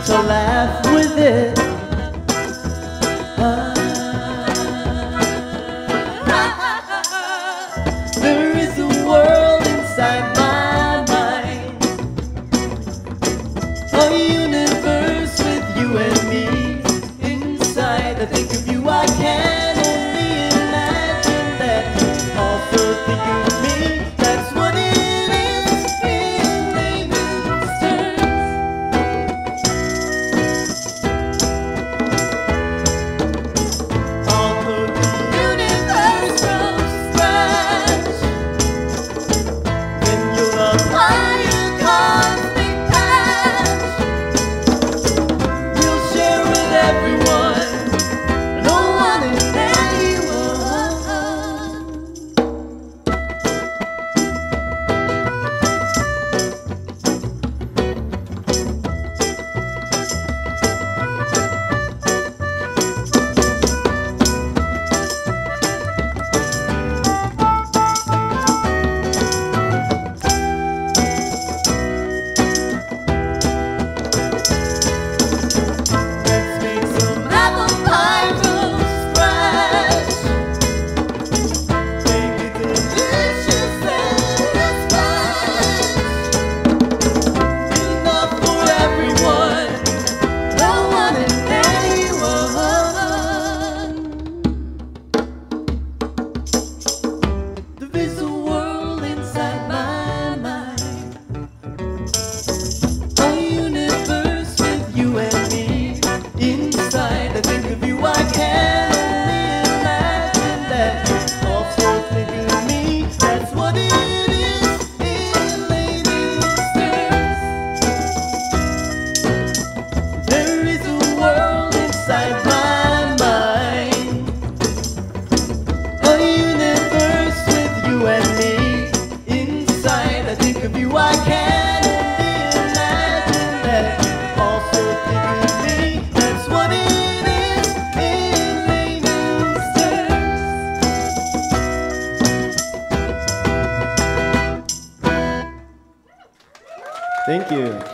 to laugh with it. There is a world inside my mind, a universe with you and me inside. I think of you, I can only imagine that. Also think of me, that's what it is in layman's terms. Although the universe from scratch, then you'll apply your cosmic patch. You'll share with everyone, no one and anyone. Let's make some apple pie from scratch. Make it delicious and splash. Enough for everyone, no one and anyone. There's a world inside my mind, a universe with you and me inside. I think of you, I can only imagine that. Also think of me, that's what it is in layman's terms. There is a world inside my mind, a universe with you and me inside. I think of you, I can only imagine that. Also think of me, that's what it is in layman's terms. Thank you.